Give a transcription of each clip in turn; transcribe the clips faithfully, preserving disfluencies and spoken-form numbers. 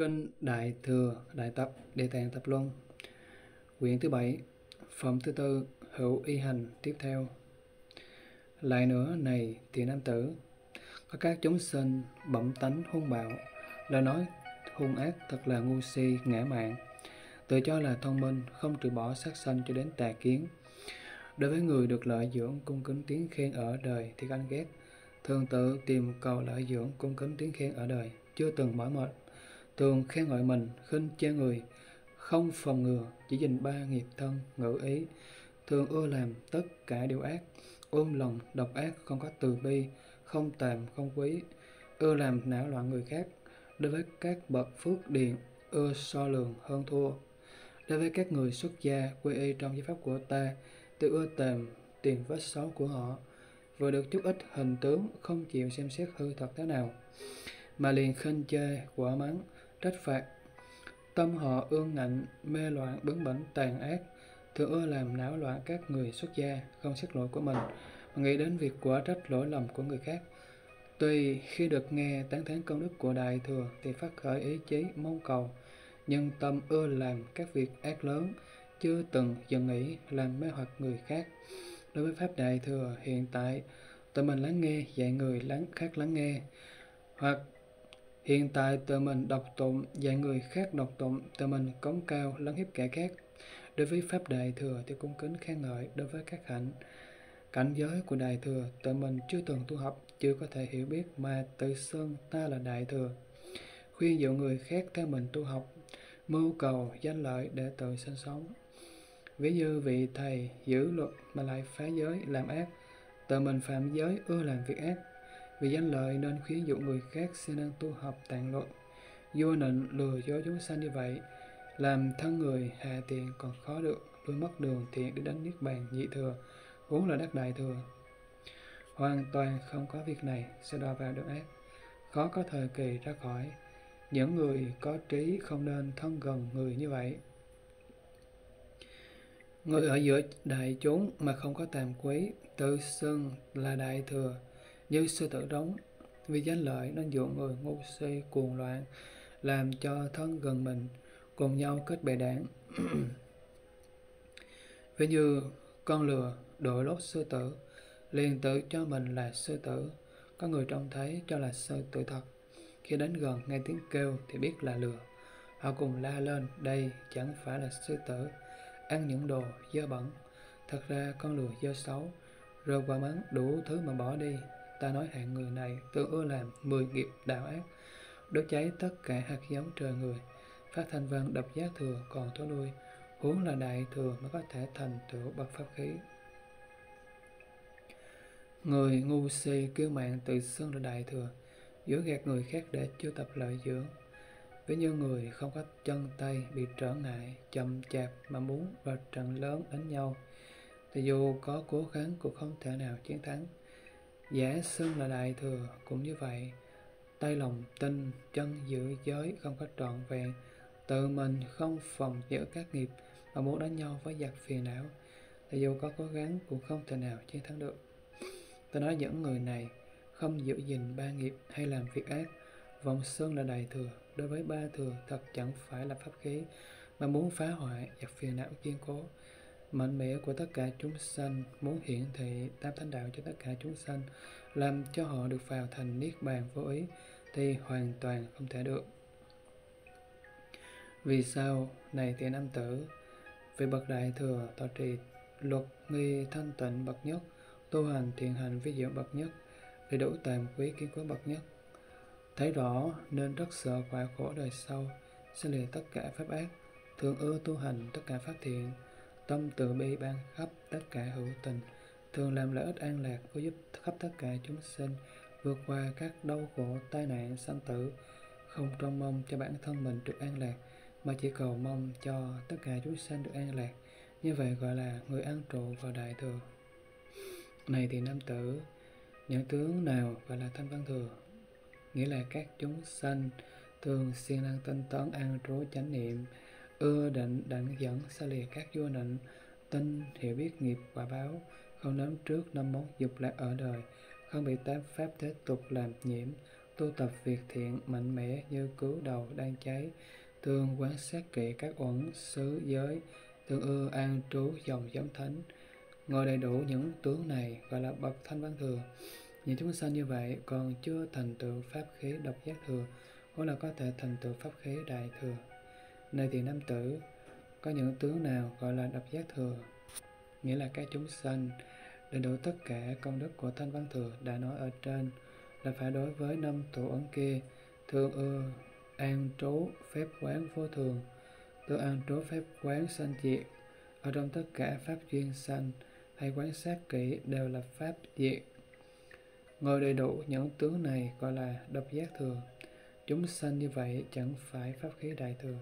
Kinh Đại Thừa Đại Tập Địa Tạng Tập Luân, quyển thứ bảy, phẩm thứ tư, hữu y hành tiếp theo. Lại nữa này thiện nam tử, có các chúng sinh bẩm tánh hung bạo, lời nói hung ác, thật là ngu si ngã mạn, tự cho là thông minh, không từ bỏ sát sanh cho đến tà kiến. Đối với người được lợi dưỡng cung kính tiếng khen ở đời thì ganh ghét, thường tự tìm cầu lợi dưỡng cung kính tiếng khen ở đời, chưa từng mỏi mệt, thường khen ngợi mình, khinh chê người, không phòng ngừa, chỉ dình ba nghiệp thân ngữ ý, thường ưa làm tất cả điều ác, ôm lòng độc ác, không có từ bi, không tàm không quý, ưa làm não loạn người khác. Đối với các bậc phước điền, ưa so lường hơn thua. Đối với các người xuất gia quy y trong giới pháp của ta, tự ưa tàm tiền vết xấu của họ, vừa được chút ít hình tướng, không chịu xem xét hư thật thế nào, mà liền khinh chê, quả mắng, trách phạt. Tâm họ ương ngạnh, mê loạn, bướng bỉnh, tàn ác, thường ưa làm não loạn các người xuất gia, không xét lỗi của mình, mà nghĩ đến việc quả trách lỗi lầm của người khác. Tuy khi được nghe tán thán công đức của Đại Thừa thì phát khởi ý chí mong cầu, nhưng tâm ưa làm các việc ác lớn, chưa từng dừng nghĩ làm mê hoặc người khác. Đối với Pháp Đại Thừa hiện tại, tự mình lắng nghe dạy người lắng khác lắng nghe, hoặc hiện tại tự mình đọc tụng dạy người khác đọc tụng, tự mình cống cao lắng hiếp kẻ khác. Đối với Pháp Đại Thừa thì cung kính khen ngợi. Đối với các hạnh cảnh giới của Đại Thừa, tự mình chưa từng tu học, chưa có thể hiểu biết, mà tự xưng ta là Đại Thừa, khuyên dụ người khác theo mình tu học, mưu cầu danh lợi để tự sinh sống. Ví như vị thầy giữ luật mà lại phá giới làm ác, tự mình phạm giới ưa làm việc ác, vì danh lợi nên khuyến dụ người khác siêng năng tu học tạng luật, vô nịnh lừa dối chúng sanh. Như vậy làm thân người hạ tiện còn khó được, lui mất đường thiện để đến niết bàn nhị thừa, vốn là đắc đại thừa. Hoàn toàn không có việc này sẽ đọa vào đường ác, khó có thời kỳ ra khỏi. Những người có trí không nên thân gần người như vậy. Người ở giữa đại chúng mà không có tàm quý, tự xưng là đại thừa, như sư tử đống, vì danh lợi nên dụ người ngu si cuồng loạn, làm cho thân gần mình cùng nhau kết bè đảng. Ví như con lừa đội lốt sư tử, liền tự cho mình là sư tử, có người trông thấy cho là sư tử thật, khi đến gần nghe tiếng kêu thì biết là lừa, họ cùng la lên đây chẳng phải là sư tử, ăn những đồ dơ bẩn, thật ra con lừa dơ xấu, rồi quả mắng đủ thứ mà bỏ đi. Ta nói hạng người này tự ưa làm mười nghiệp đạo ác, đốt cháy tất cả hạt giống trời người, phát thanh văn đập giá thừa còn thối nuôi, huống là đại thừa mới có thể thành tựu bậc pháp khí. Người ngu si kiêu mạn tự xưng là đại thừa, dối gạt người khác để chiêu tập lợi dưỡng. Ví như người không có chân tay bị trở ngại, chậm chạp mà muốn vào trận lớn đánh nhau, thì dù có cố gắng cũng không thể nào chiến thắng. Giả xưng là đại thừa cũng như vậy, tay lòng tin, chân giữ giới không có trọn vẹn, tự mình không phòng giữ các nghiệp mà muốn đánh nhau với giặc phiền não, thì dù có cố gắng cũng không thể nào chiến thắng được. Tôi nói những người này không giữ gìn ba nghiệp hay làm việc ác, vọng xưng là đại thừa. Đối với ba thừa thật chẳng phải là pháp khí, mà muốn phá hoại giặc phiền não kiên cố. Mạnh mẽ của tất cả chúng sanh, muốn hiển thị tam thánh đạo cho tất cả chúng sanh, làm cho họ được vào thành niết bàn vô ý, thì hoàn toàn không thể được. Vì sao? Này thiện nam tử, vì bậc đại thừa tọa trì luật nghi thanh tịnh bậc nhất, tu hành thiện hành vi diệu bậc nhất, đầy đủ tàm quý kiên cố bậc nhất, thấy rõ nên rất sợ quả khổ đời sau, sẽ lìa tất cả pháp ác, thường ưa tu hành tất cả pháp thiện, tâm từ bi ban khắp tất cả hữu tình, thường làm lợi ích an lạc, có giúp khắp tất cả chúng sinh vượt qua các đau khổ tai nạn sanh tử, không trông mong cho bản thân mình được an lạc, mà chỉ cầu mong cho tất cả chúng sanh được an lạc. Như vậy gọi là người an trụ vào đại thừa. Này thì nam tử, những tướng nào gọi là thanh văn thừa? Nghĩa là các chúng sanh thường siêng năng tinh tấn an trú chánh niệm, ưa định đặng dẫn xa lìa các vô nịnh, tin hiểu biết nghiệp quả báo, không nắm trước năm món dục lạc ở đời, không bị tám pháp thế tục làm nhiễm, tu tập việc thiện mạnh mẽ như cứu đầu đang cháy, tương quán sát kỹ các uẩn xứ giới, tương ưa an trú dòng giống thánh. Ngồi đầy đủ những tướng này gọi là bậc thanh văn thừa. Những chúng sanh như vậy còn chưa thành tựu pháp khí độc giác thừa, hoặc là có thể thành tựu pháp khí đại thừa. Này thì nam tử, có những tướng nào gọi là độc giác thừa? Nghĩa là các chúng sanh đầy đủ tất cả công đức của thanh văn thừa đã nói ở trên, là phải đối với năm tổ ấn kia, thường ưa an trú phép quán vô thường, tự an trú phép quán sanh diệt. Ở trong tất cả pháp duyên sanh hay quán sát kỹ đều là pháp diệt. Ngồi đầy đủ những tướng này gọi là độc giác thừa. Chúng sanh như vậy chẳng phải pháp khí đại thừa.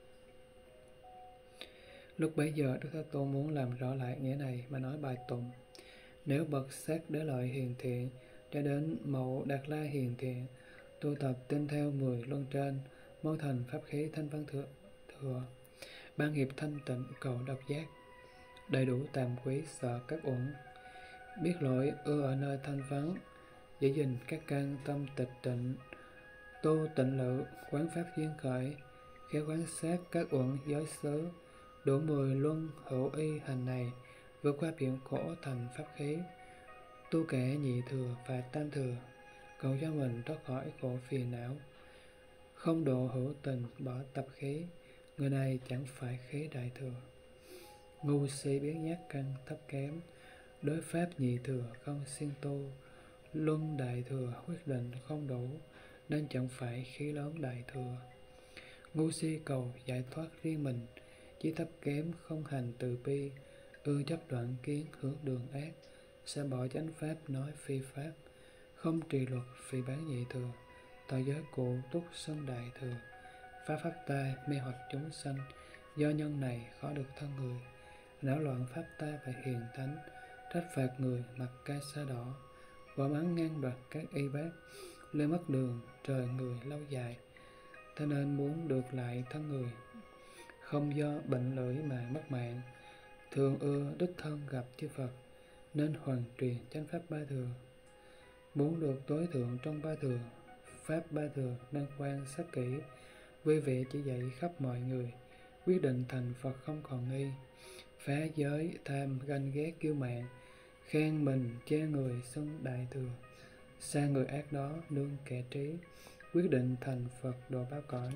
Lúc bấy giờ Đức Thế Tôn muốn làm rõ lại nghĩa này mà nói bài tụng: nếu bậc sát đế lợi hiền thiện cho đến mẫu đạt la hiền thiện, tu tập tinh theo mười luân trên, mong thành pháp khí thanh văn thừa, thừa ban nghiệp thanh tịnh cầu độc giác, đầy đủ tàm quý sợ các uẩn, biết lỗi ưa ở nơi thanh vắng, giữ gìn các căn tâm tịch tịnh, tu tịnh lự quán pháp duyên khởi, khéo quán sát các uẩn giới xứ, đủ mười luân hữu y hành này, vượt qua biển khổ thành pháp khí, tu kẻ nhị thừa và tam thừa, cầu cho mình thoát khỏi khổ phiền não, không độ hữu tình bỏ tập khí, người này chẳng phải khí đại thừa. Ngu si biết nhát căn thấp kém, đối pháp nhị thừa không siêng tu, luân đại thừa quyết định không đủ, nên chẳng phải khí lớn đại thừa. Ngu si cầu giải thoát riêng mình, chỉ thấp kém không hành từ bi, ưa chấp đoạn kiến hướng đường ác, sẽ bỏ chánh pháp nói phi pháp, không trì luật phỉ bán nhị thừa, tỏ giới cụ túc sân đại thừa, phá pháp tai mê hoặc chúng sanh, do nhân này khó được thân người, náo loạn pháp ta và hiền thánh, trách phạt người mặc ca sa đỏ, quả mắng ngăn đoạt các y bác, lê mất đường trời người lâu dài, thế nên muốn được lại thân người, không do bệnh lưỡi mà mất mạng, thường ưa đích thân gặp chư Phật, nên hoàn truyền chánh pháp ba thừa. Muốn được tối thượng trong ba thừa, pháp ba thừa nên quan sát kỹ, vui vẻ chỉ dạy khắp mọi người, quyết định thành Phật không còn nghi, phá giới tham ganh ghét kiêu mạn, khen mình chê người xưng đại thừa, xa người ác đó nương kẻ trí, quyết định thành Phật độ báo cõi.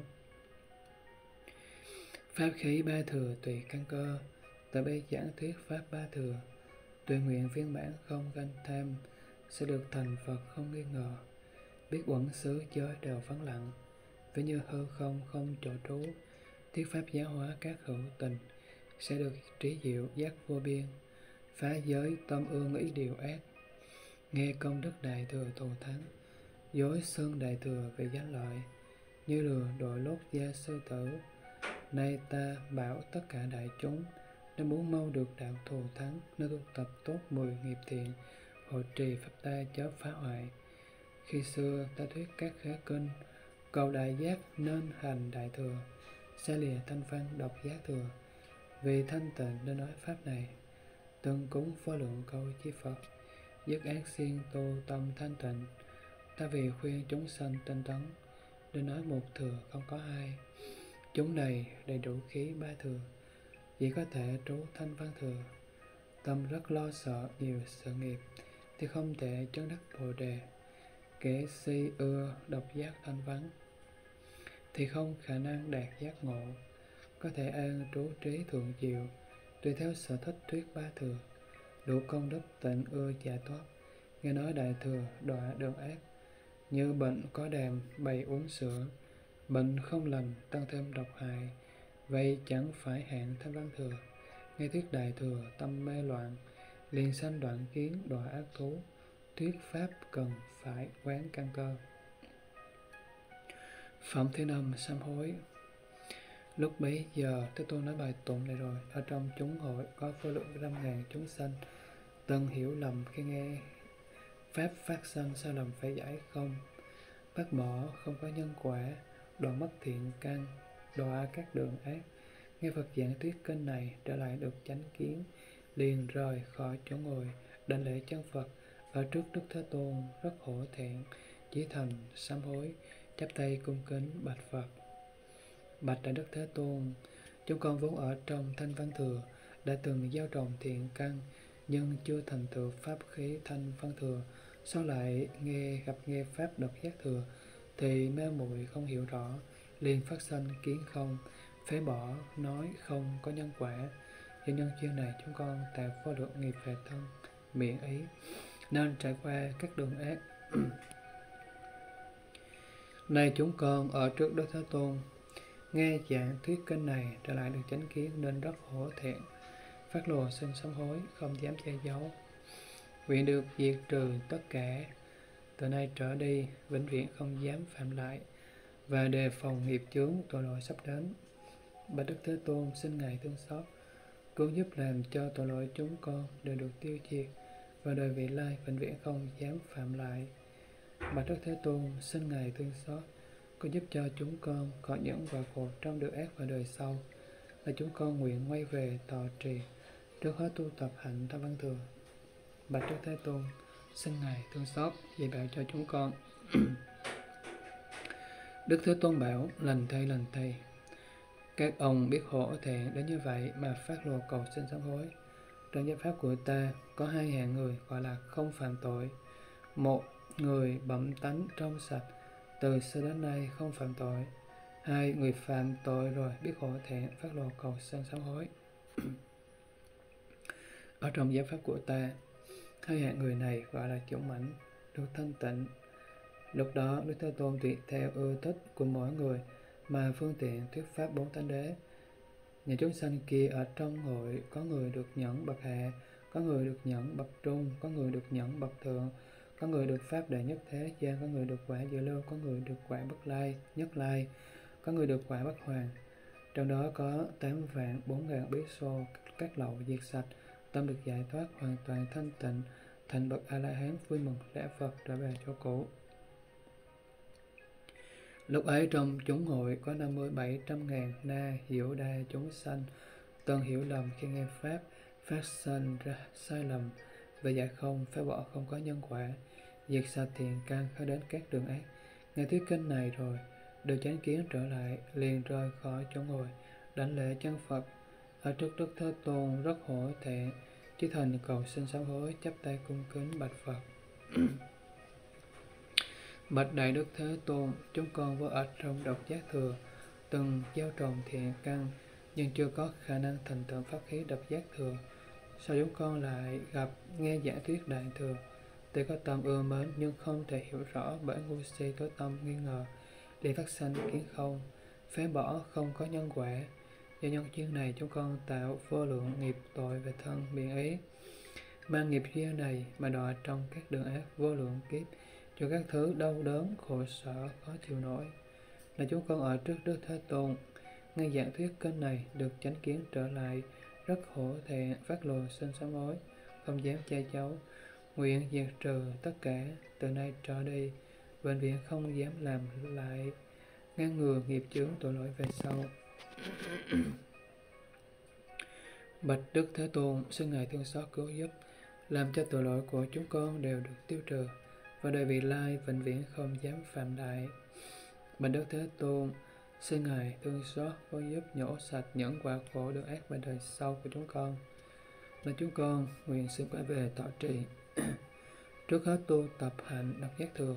Pháp khí ba thừa tùy căn cơ, tại đây giảng thuyết pháp ba thừa, tùy nguyện viên mãn không ganh tham, sẽ được thành Phật không nghi ngờ, biết uẩn xứ giới đều vắng lặng, ví như hư không không chỗ trú, thuyết pháp giáo hóa các hữu tình, sẽ được trí diệu giác vô biên, phá giới tâm ương ý điều ác, nghe công đức đại thừa thù thắng, dối xưng đại thừa về danh lợi, như lừa đội lốt da sư tử. Nay ta bảo tất cả đại chúng, nếu muốn mau được đạo thù thắng, nên tu tập tốt mười nghiệp thiện, hộ trì pháp ta chớ phá hoại. Khi xưa ta thuyết các khế kinh, cầu đại giác nên hành đại thừa, xa lìa thanh văn độc giác thừa, vì thanh tịnh nên nói pháp này. Từng cúng vô lượng câu chi Phật, dứt ác siêng tu tâm thanh tịnh, ta vì khuyên chúng sanh tinh tấn, nên nói một thừa không có hai. Chúng này đầy đủ khí ba thừa, chỉ có thể trú thanh văn thừa. Tâm rất lo sợ nhiều sự nghiệp, thì không thể chứng đắc bồ đề. Kẻ si ưa độc giác thanh văn, thì không khả năng đạt giác ngộ. Có thể an trú trí thượng diệu, tùy theo sở thích thuyết ba thừa, đủ công đức tịnh ưa giải thoát. Nghe nói đại thừa đọa đường ác, như bệnh có đàm bày uống sữa, bệnh không lành tăng thêm độc hại, vậy chẳng phải hạng thanh văn thừa. Nghe thuyết đại thừa tâm mê loạn, liền sanh đoạn kiến đọa ác thú, thuyết pháp cần phải quán căn cơ. Phẩm thứ năm sám hối. Lúc bấy giờ Thế Tôn nói bài tụng này rồi, ở trong chúng hội có vô lượng trăm ngàn chúng sanh từng hiểu lầm khi nghe pháp phát sanh sai lầm phải giải không, bác bỏ không có nhân quả, đoạn mất thiện căn, đọa các đường ác. Nghe Phật giảng thuyết kinh này, trở lại được chánh kiến, liền rời khỏi chỗ ngồi đảnh lễ chân Phật ở trước Đức Thế Tôn, rất hổ thẹn, chí thành sám hối, chắp tay cung kính bạch Phật. Bạch Đại Đức Thế Tôn, chúng con vốn ở trong Thanh Văn Thừa, đã từng gieo trồng thiện căn, nhưng chưa thành tựu pháp khí Thanh Văn Thừa. Sau lại nghe gặp nghe pháp độc giác thừa, thì mê muội không hiểu rõ, liền phát sanh kiến không, phế bỏ nói không có nhân quả. Do nhân duyên này, chúng con tạo vô lượng nghiệp về thân, miệng ý, nên trải qua các đường ác. Nay chúng con ở trước Đức Thế Tôn, nghe giảng thuyết kinh này, trở lại được chánh kiến nên rất hổ thẹn, phát lộ xin sám hối, không dám che giấu. Nguyện được diệt trừ tất cả, từ nay trở đi vĩnh viễn không dám phạm lại, và đề phòng nghiệp chướng tội lỗi sắp đến. Bạch Đức Thế Tôn, xin Ngài thương xót, cứu giúp làm cho tội lỗi chúng con đều được tiêu diệt, và đời vị lai vĩnh viễn không dám phạm lại. Bạch Đức Thế Tôn, xin Ngài thương xót, cứu giúp cho chúng con khỏi những quả khổ trong đời ác và đời sau, là chúng con nguyện quay về tọa trì, trước hết tu tập hạnh Thanh Văn Thừa. Bạch Đức Thế Tôn, xin Ngài thương xót, dạy bảo cho chúng con. Đức Thế Tôn bảo, lành thay lành thay. Các ông biết hổ thẹn đến như vậy mà phát lộ cầu xin sám hối. Trong giáo pháp của ta có hai hạng người gọi là không phạm tội. Một, người bẩm tánh trong sạch, từ xưa đến nay không phạm tội. Hai, người phạm tội rồi biết hổ thẹn, phát lộ cầu xin sám hối. Ở trong giáo pháp của ta, hai hạng người này gọi là chủng mãnh, được thanh tịnh. Lúc đó Đức Thế Tôn tùy theo ưa thích của mỗi người mà phương tiện thuyết pháp bốn thánh đế. Nhà chúng sanh kia ở trong hội, có người được nhẫn bậc hạ, có người được nhẫn bậc trung, có người được nhẫn bậc thượng, có người được pháp đệ nhất thế gian, có người được quả dự lưu, có người được quả bất lai, nhất lai, có người được quả bất hoàn. Trong đó có tám vạn bốn ngàn bí xô, các lậu diệt sạch, tâm được giải thoát, hoàn toàn thanh tịnh, thành bậc A La Hán, vui mừng lễ Phật trở về chỗ cũ. Lúc ấy trong chúng hội có năm mươi bảy trăm ngàn na hiểu đa chúng sanh, từng hiểu lầm khi nghe pháp, phát sanh ra sai lầm về giải không, phế bỏ không có nhân quả, diệt sạch thiện căn, khởi đến các đường ác. Nghe thuyết kinh này rồi, được chánh kiến trở lại, liền rời khỏi chúng hội, đảnh lễ chân Phật. Ở trước Đức Thế Tôn rất hổ thẹn, chí thành cầu xin sám hối, chắp tay cung kính bạch Phật. Bạch Đại Đức Thế Tôn, chúng con vô ở trong độc giác thừa, từng gieo trồng thiện căn, nhưng chưa có khả năng thành tựu pháp khí độc giác thừa. Sau chúng con lại gặp nghe giảng thuyết đại thừa, tuy có tâm ưa mến nhưng không thể hiểu rõ, bởi ngu si tối tâm nghi ngờ, liền phát sanh kiến không, phế bỏ không có nhân quả. Do nhân duyên này, chúng con tạo vô lượng nghiệp tội về thân miệng ý. Mang nghiệp duyên này mà đọa trong các đường ác vô lượng kiếp, cho các thứ đau đớn, khổ sở, khó chịu nổi. Là chúng con ở trước Đức Thế Tôn, nghe giảng thuyết kinh này, được chánh kiến trở lại, rất hổ thẹn, phát lộ xin sám hối, không dám che giấu. Nguyện diệt trừ tất cả, từ nay trở đi, bệnh viện không dám làm lại, ngăn ngừa nghiệp chướng tội lỗi về sau. Bạch Đức Thế Tôn, xin Ngài thương xót cứu giúp, làm cho tội lỗi của chúng con đều được tiêu trừ, và đời vị lai vĩnh viễn không dám phạm lại. Bạch Đức Thế Tôn, xin Ngài thương xót cứu giúp nhổ sạch những quả khổ được ác về đời sau của chúng con. Là chúng con nguyện xin quay về tọa trì, trước hết tu tập hạnh độc giác thừa.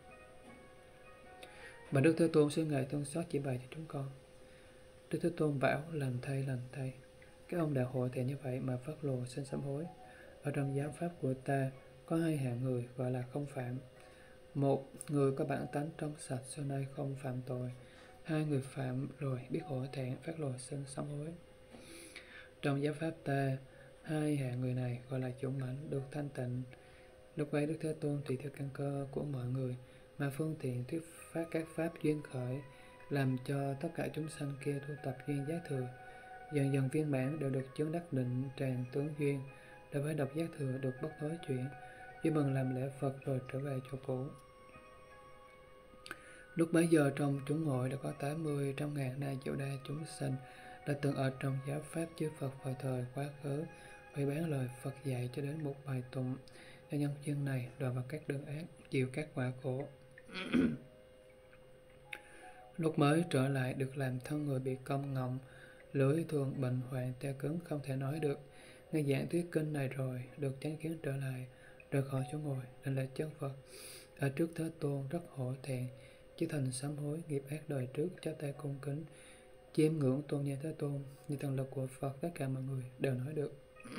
Bạch Đức Thế Tôn, xin Ngài thương xót chỉ bày cho chúng con. Đức Thế Tôn bảo, lành thay lành thay. Các ông đã hộ thẹn như vậy mà phát lộ xin sám hối. Ở trong giáo pháp của ta có hai hạng người gọi là không phạm. Một, người có bản tánh trong sạch, xưa nay không phạm tội. Hai, người phạm rồi biết hổ thẹn, phát lộ xin sám hối. Trong giáo pháp ta, hai hạng người này gọi là chủng mãnh, được thanh tịnh. Lúc ấy Đức Thế Tôn tùy theo căn cơ của mọi người mà phương tiện thuyết phát các pháp duyên khởi, làm cho tất cả chúng sanh kia tu tập duyên giác thừa, dần dần viên mãn đều được chứng đắc định tràng tướng duyên, đối với độc giác thừa được bất thối chuyển, vui mừng làm lễ Phật rồi trở về chỗ cũ. Lúc bấy giờ trong chúng hội đã có tám mươi trăm ngàn na triệu đa chúng sanh đã từng ở trong giáo pháp chư Phật vào thời quá khứ, phải bán lời Phật dạy cho đến một bài tụng. Do nhân duyên này đọa vào các đường ác, chịu các quả khổ. Lúc mới trở lại được làm thân người bị cong ngọng, lưỡi thường bệnh hoạn teo cứng không thể nói được. Nghe giảng thuyết kinh này rồi, được chánh kiến trở lại, rời khỏi chỗ ngồi, đảnh lễ chân Phật. Ở trước Thế Tôn rất hổ thẹn, chí thành sám hối nghiệp ác đời trước, chắp tay cung kính, chiêm ngưỡng tôn nhang Thế Tôn. Như thần lực của Phật, tất cả mọi người đều nói được.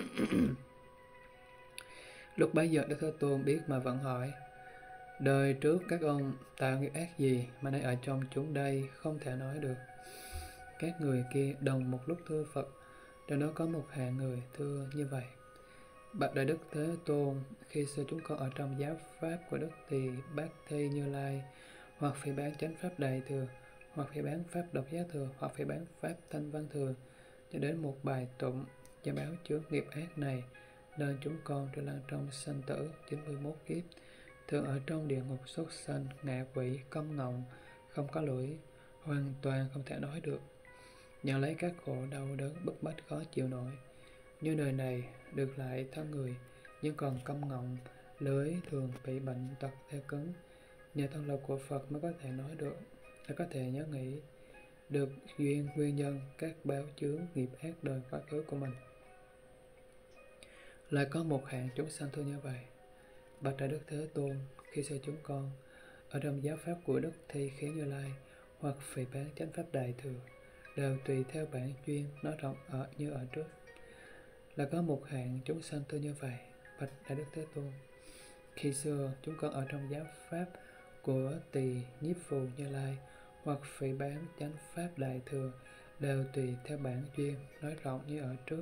Lúc bấy giờ Đức Thế Tôn biết mà vẫn hỏi: đời trước các ông tạo nghiệp ác gì mà nay ở trong chúng đây không thể nói được? Các người kia đồng một lúc thưa Phật. Trong đó có một hạng người thưa như vậy: bạch Đại Đức Thế Tôn, khi xưa chúng con ở trong giáo pháp của Đức thì Bát Thi Như Lai hoặc phải bán chánh pháp Đại Thừa, hoặc phải bán pháp Độc Giác Thừa, hoặc phải bán pháp Thanh Văn Thừa, cho đến một bài tụng cho báo chứa nghiệp ác này, nên chúng con trở lăn trong sanh tử chín mươi mốt kiếp, thường ở trong địa ngục súc sanh, ngạ quỷ, câm ngọng, không có lưỡi, hoàn toàn không thể nói được, nhận lấy các khổ đau đớn bức bách khó chịu nổi. Như đời này được lại thân người, nhưng còn câm ngọng, lưỡi thường bị bệnh tật theo cứng. Nhờ thân lực của Phật mới có thể nói được, để có thể nhớ nghĩ được duyên nguyên nhân các báo chướng nghiệp ác đời quá khứ của mình. Lại có một hạng chúng sanh thưa như vậy: bạch Đại Đức Thế Tôn, khi xưa chúng con ở trong giáo pháp của Đức Thi Khế Như Lai hoặc phỉ bán chánh pháp Đại Thừa, đều tùy theo bản chuyên nói rộng ở như ở trước. Là có một hạng chúng sanh thưa như vậy: bạch Đại Đức Thế Tôn, khi xưa chúng con ở trong giáo pháp của Tỳ Nhiếp Phù Như Lai hoặc phỉ bán chánh pháp Đại Thừa, đều tùy theo bản chuyên nói rộng như ở trước.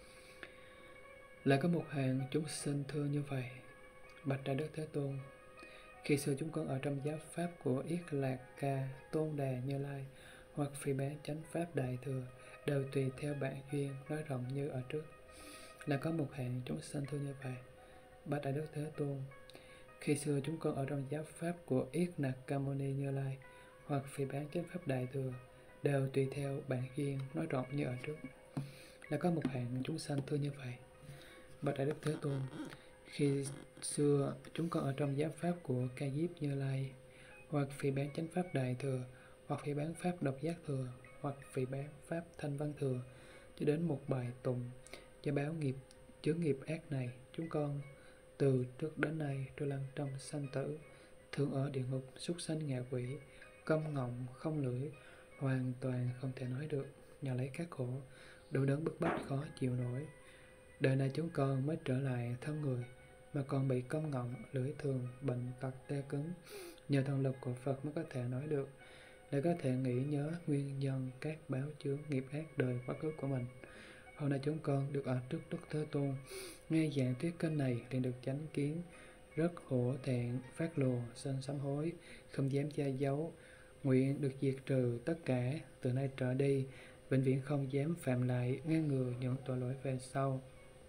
Lại có một hạng chúng sinh thưa như vậy: bạch Đại Đức Thế Tôn, khi xưa chúng con ở trong giáo pháp của Yết Lạc Ca Tôn Đà Như Lai hoặc phỉ bán chánh pháp Đại Thừa, đều tùy theo bản duyên nói rộng như ở trước. Là có một hạng chúng sanh thưa như vậy: bạch Đại Đức Thế Tôn, khi xưa chúng con ở trong giáo pháp của Yết Nặc Ca Mâu Ni Như Lai hoặc phỉ bán chánh pháp Đại Thừa, đều tùy theo bản duyên nói rộng như ở trước. Là có một hạng chúng sanh thưa như vậy: bạch Đại Đức Thế Tôn, khi xưa chúng con ở trong giáo pháp của Ca Diếp Như Lai hoặc phỉ bán chánh pháp Đại Thừa, hoặc phỉ bán pháp Độc Giác Thừa, hoặc phỉ bán pháp Thanh Văn Thừa, cho đến một bài tụng cho báo nghiệp chướng nghiệp ác này, chúng con từ trước đến nay trôi lăn trong sanh tử, thường ở địa ngục súc sanh, ngạ quỷ, câm ngọng, không lưỡi, hoàn toàn không thể nói được, nhờ lấy các khổ đau đớn bức bách khó chịu nổi. Đời này chúng con mới trở lại thân người, mà còn bị câm ngọng, lưỡi thường bệnh tật tê cứng. Nhờ thần lực của Phật mới có thể nói được, để có thể nghĩ nhớ nguyên nhân các báo chướng nghiệp ác đời quá khứ của mình. Hôm nay chúng con được ở trước Đức Thế Tôn, nghe giảng thuyết kinh này liền được chánh kiến, rất hổ thẹn, phát lồ, xin sám hối, không dám che giấu, nguyện được diệt trừ tất cả, từ nay trở đi, vĩnh viễn không dám phạm lại, ngăn ngừa những tội lỗi về sau.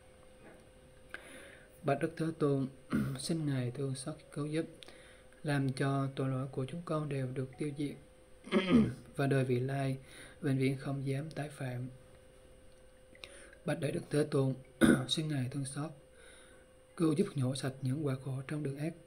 Bạch Đức Thế Tôn, xin Ngài thương xót cứu giúp, làm cho tội lỗi của chúng con đều được tiêu diệt, và đời vị lai, vĩnh viễn không dám tái phạm. Bạch Đại Đức Thế Tôn, xin Ngài thương xót, cứu giúp nhổ sạch những quả khổ trong đường ác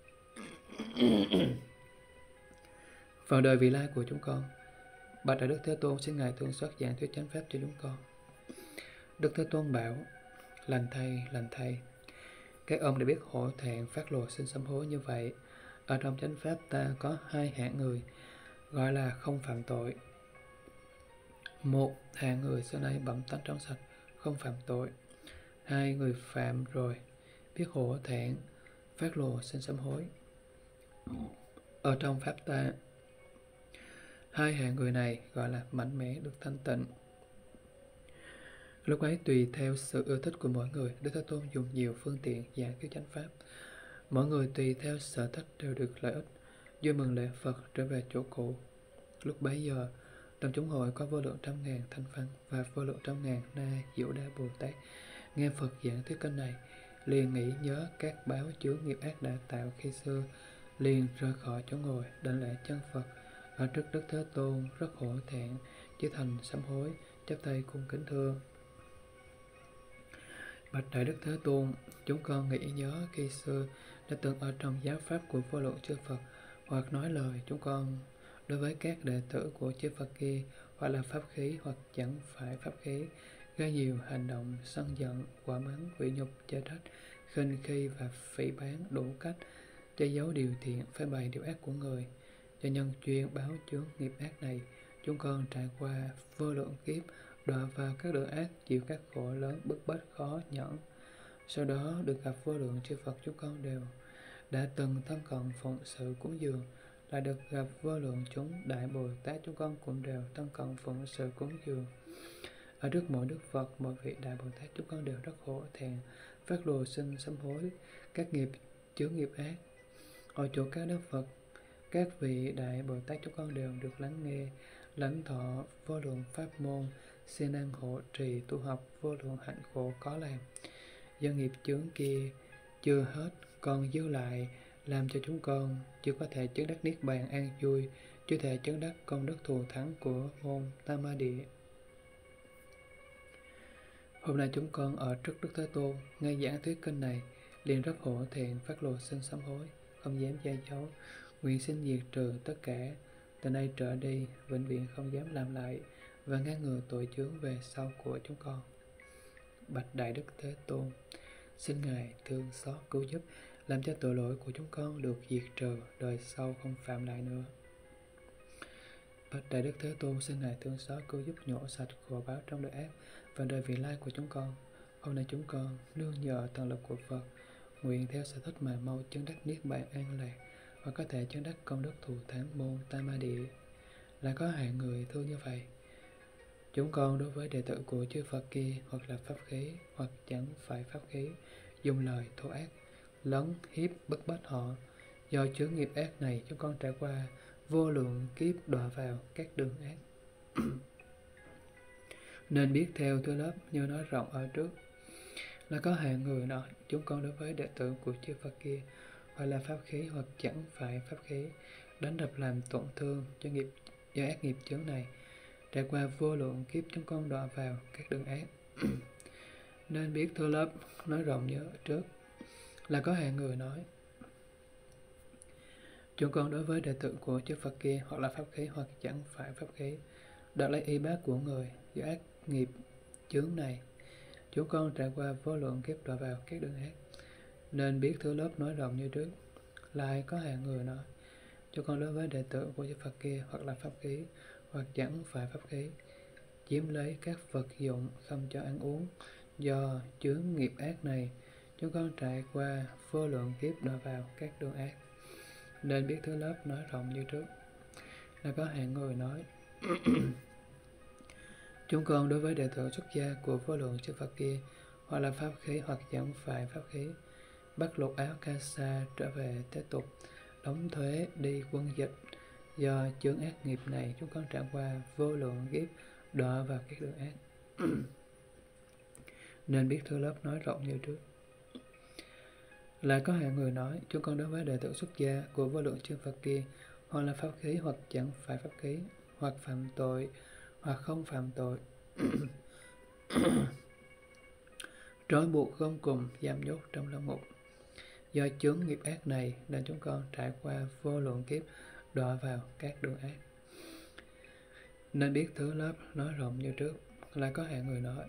vào đời vị lai của chúng con. Bạch Đại Đức Thế Tôn, xin Ngài thương xót giảng thuyết chánh pháp cho chúng con. Đức Thế Tôn bảo: lành thay, lành thay, các ông đã biết hổ thẹn, phát lộ, xin sám hối như vậy. Ở trong chánh pháp ta có hai hạng người, gọi là không phạm tội. Một hạng người xưa nay bẩm tánh trong sạch, không phạm tội. Hai người phạm rồi, biết hổ thẹn, phát lộ, xin sám hối. Ở trong pháp ta, hai hạng người này gọi là mạnh mẽ, được thanh tịnh. Lúc ấy tùy theo sự ưa thích của mỗi người, Đức Thế Tôn dùng nhiều phương tiện giảng thuyết chánh pháp. Mỗi người tùy theo sở thích đều được lợi ích, vui mừng lễ Phật trở về chỗ cũ. Lúc bấy giờ, trong chúng hội có vô lượng trăm ngàn thanh văn và vô lượng trăm ngàn na diệu đa Bồ Tát nghe Phật giảng thuyết kinh này, liền nghĩ nhớ các báo chướng nghiệp ác đã tạo khi xưa, liền rời khỏi chỗ ngồi, đảnh lễ chân Phật ở trước Đức Thế Tôn, rất hổ thẹn, chí thành sám hối, chắp tay cung kính thưa: bạch Đại Đức Thế Tôn, chúng con nghĩ nhớ khi xưa đã từng ở trong giáo pháp của vô lượng chư Phật hoặc nói lời chúng con đối với các đệ tử của chư Phật kia, hoặc là pháp khí hoặc chẳng phải pháp khí, gây nhiều hành động sân giận, quả mắng, hủy nhục, chê trách, khinh khi và phỉ báng đủ cách, che giấu điều thiện, phơi bày điều ác của người. Do nhân chuyên báo chướng nghiệp ác này, chúng con trải qua vô lượng kiếp, đọa vào các đường ác, chịu các khổ lớn, bức bách khó nhẫn. Sau đó được gặp vô lượng chư Phật, chúng con đều đã từng thân cận phụng sự cúng dường, lại được gặp vô lượng chúng đại Bồ Tát, chúng con cũng đều thân cận phụng sự cúng dường. Ở trước mỗi Đức Phật, mỗi vị đại Bồ Tát, chúng con đều rất hổ thẹn, phát lùa xin sám hối các nghiệp chướng nghiệp ác. Ở chỗ các Đức Phật, các vị đại Bồ Tát, chúng con đều được lắng nghe, lãnh thọ vô lượng pháp môn, siêng năng hộ trì tu học vô lượng hạnh khổ có làm. Do nghiệp chướng kia chưa hết còn dư lại, làm cho chúng con chưa có thể chứng đắc niết bàn an vui, chưa thể chứng đắc công đức thù thắng của môn Tam Ma Địa. Hôm nay chúng con ở trước Đức Thế Tôn nghe giảng thuyết kinh này, liền rất hổ thẹn, phát lộ xin sám hối, không dám che giấu, nguyện xin diệt trừ tất cả, từ nay trở đi vĩnh viễn không dám làm lại, và ngăn ngừa tội chướng về sau của chúng con. Bạch Đại Đức Thế Tôn, xin Ngài thương xót cứu giúp, làm cho tội lỗi của chúng con được diệt trừ, đời sau không phạm lại nữa. Bạch Đại Đức Thế Tôn, xin Ngài thương xót cứu giúp, nhổ sạch khổ báo trong đời ác và đời vị lai của chúng con. Hôm nay chúng con nương nhờ thần lực của Phật, nguyện theo sở thích mà mau chứng đắc niết bàn an lạc, và có thể chứng đắc công đức thù thắng môn Tam Ma Địa. Lại có hạng người thương như vậy. Chúng con đối với đệ tử của chư Phật kia, hoặc là pháp khí, hoặc chẳng phải pháp khí, dùng lời thô ác, lấn hiếp bức bách họ. Do chướng nghiệp ác này, chúng con trải qua vô lượng kiếp đọa vào các đường ác. Nên biết theo thứ lớp như nói rộng ở trước. Là có hạng người nói, chúng con đối với đệ tử của chư Phật kia, hoặc là pháp khí hoặc chẳng phải pháp khí, đánh đập làm tổn thương cho nghiệp do ác nghiệp chướng này, trải qua vô lượng kiếp chúng con đọa vào các đường ác. Nên biết thưa lớp nói rộng như ở trước. Là có hạng người nói, chúng con đối với đệ tử của chư Phật kia, hoặc là pháp khí hoặc chẳng phải pháp khí, đoạt lấy y bát của người do ác nghiệp chướng này, chúng con trải qua vô lượng kiếp đọa vào các đường ác. Nên biết thứ lớp nói rộng như trước. Lại có hạng người nói, chúng con đối với đệ tử của chư Phật kia, hoặc là pháp khí hoặc chẳng phải pháp khí, chiếm lấy các vật dụng không cho ăn uống, do chướng nghiệp ác này, chúng con trải qua vô lượng kiếp đọa vào các đường ác. Nên biết thứ lớp nói rộng như trước. Là có hạng người nói, chúng con đối với đệ tử xuất gia của vô lượng chư Phật kia, hoặc là pháp khí hoặc chẳng phải pháp khí, bắt lột áo ca sa trở về thế tục, đóng thuế đi quân dịch. Do chướng ác nghiệp này, chúng con trải qua vô lượng kiếp đọa vào các đường ác. Nên biết thứ lớp nói rộng như trước. Lại có hạng người nói, chúng con đối với đệ tử xuất gia của vô lượng chư Phật kia, hoặc là pháp khí hoặc chẳng phải pháp khí, hoặc phạm tội hoặc không phạm tội, trói buộc gông cùng, giam nhốt trong lao ngục. Do chướng nghiệp ác này nên chúng con trải qua vô lượng kiếp đọa vào các đường ác. Nên biết thứ lớp nói rộng như trước. Lại có hạng người nói,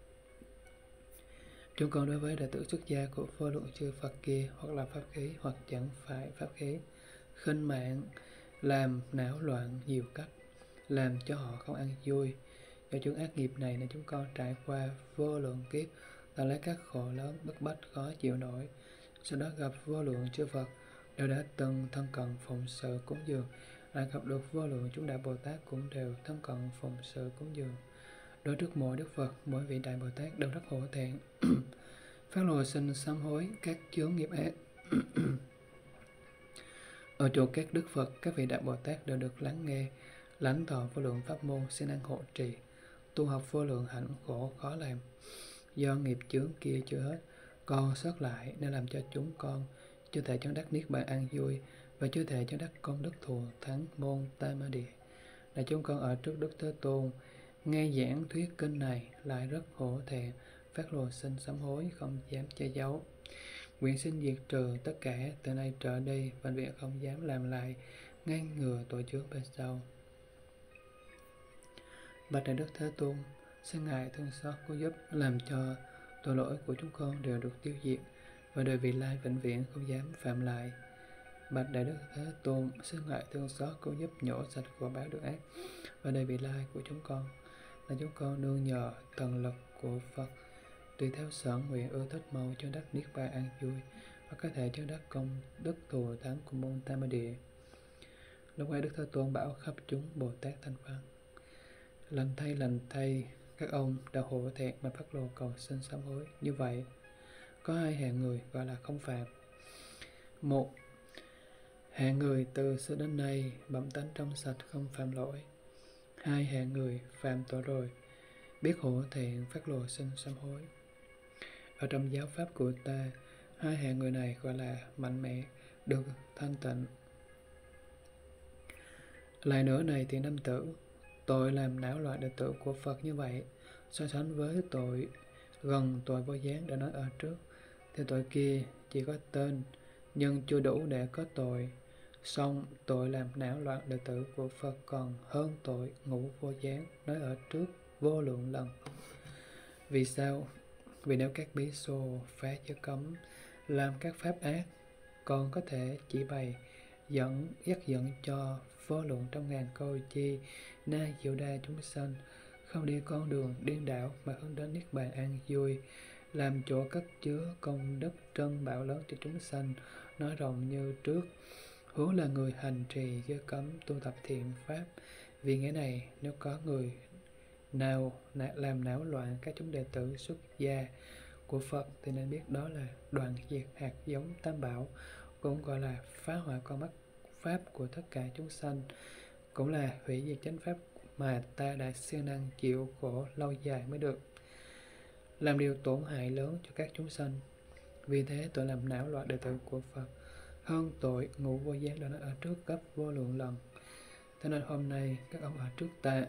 chúng con đối với đệ tử xuất gia của vô lượng chư Phật kia, hoặc là pháp khí hoặc chẳng phải pháp khí, khinh mạng, làm não loạn nhiều cách, làm cho họ không ăn vui. Do chướng ác nghiệp này nên chúng con trải qua vô lượng kiếp và lấy các khổ lớn bức bách khó chịu nổi. Sau đó gặp vô lượng chư Phật, đều đã từng thân cận phụng sự cúng dường, lại gặp được vô lượng chúng đại Bồ Tát cũng đều thân cận phụng sự cúng dường. Đối trước mỗi Đức Phật, mỗi vị đại Bồ Tát đều rất hổ thẹn, phát lộ xin sám hối các chướng nghiệp ác. Ở chỗ các Đức Phật, các vị đại Bồ Tát đều được lắng nghe, lãnh thọ vô lượng pháp môn, siêng năng hộ trì, tu học vô lượng hạnh khổ khó làm. Do nghiệp chướng kia chưa hết, còn sót lại nên làm cho chúng con chưa thể chứng đắc niết bàn an vui, và chưa thể chứng đắc công đức thù thắng môn Tam Ma Địa. Là chúng con ở trước Đức Thế Tôn nghe giảng thuyết kinh này, lại rất hổ thẹn, phát lộ xin sám hối, không dám che giấu, Nguyện xin diệt trừ tất cả, từ nay trở đi bệnh viện không dám làm lại, ngăn ngừa tội chướng về sau. Bạch Đại Đức Thế Tôn, xin Ngài thương xót cứu giúp, làm cho tội lỗi của chúng con đều được tiêu diệt, và đời vị lai vĩnh viễn không dám phạm lại. Bạch Đại Đức Thế Tôn, xin Ngài thương xót cứu giúp, nhổ sạch quả báo được ác, và đời vị lai của chúng con là chúng con nương nhờ thần lực của Phật, tùy theo sở nguyện ưa thích mau cho đất niết bàn an vui, và có thể cho đất công đức thù thắng của môn Tam Ma Địa. Lúc ấy Đức Thế Tôn bảo khắp chúng Bồ Tát Thanh Văn: lành thay lành thay, các ông đã hổ thẹn mà phát lộ cầu xin sám hối. Như vậy có hai hạng người gọi là không phạm. Một, hạng người từ xưa đến nay bẩm tánh trong sạch không phạm lỗi. Hai, hạng người phạm tội rồi biết hổ thẹn phát lộ xin sám hối. Ở trong giáo pháp của ta, hai hạng người này gọi là mạnh mẽ, được thanh tịnh. Lại nữa này thì nam tử, tội làm não loạn đệ tử của Phật như vậy, so sánh với tội gần tội vô gián đã nói ở trước, thì tội kia chỉ có tên nhưng chưa đủ để có tội. Song tội làm não loạn đệ tử của Phật còn hơn tội ngũ vô gián nói ở trước vô lượng lần. Vì sao? Vì nếu các bí xô phá giới cấm, làm các pháp ác, còn có thể chỉ bày dẫn dắt dẫn cho vô lượng trăm ngàn câu chi na diệu đa chúng sanh không đi con đường điên đảo mà hướng đến niết bàn an vui, làm chỗ cất chứa công đức trân bảo lớn cho chúng sanh. Nói rộng như trước, huống là người hành trì giới cấm, tu tập thiện pháp. Vì nghĩa này, nếu có người nào làm não loạn các chúng đệ tử xuất gia của Phật, thì nên biết đó là đoạn diệt hạt giống tam bảo, cũng gọi là phá hoại con mắt pháp của tất cả chúng sanh, cũng là hủy diệt chánh pháp mà ta đã siêng năng chịu khổ lâu dài mới được, làm điều tổn hại lớn cho các chúng sanh. Vì thế tội làm não loạn đệ tử của Phật hơn tội ngũ vô gián đã nói ở trước gấp vô lượng lần. Thế nên hôm nay các ông ở trước ta